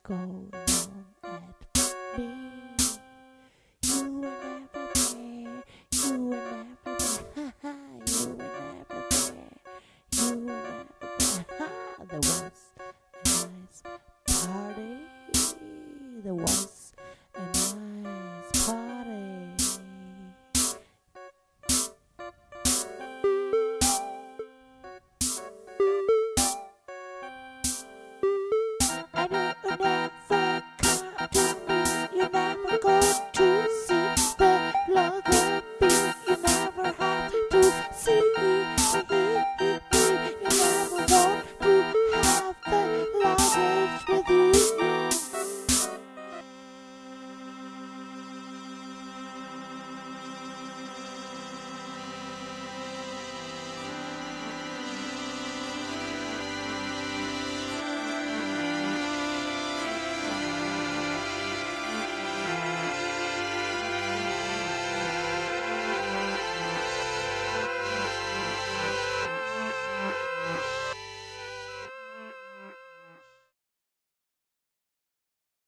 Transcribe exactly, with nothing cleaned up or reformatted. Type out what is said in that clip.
going on at me. You were never there, you were never there, ha ha, you were never there, you were never there, ha, the one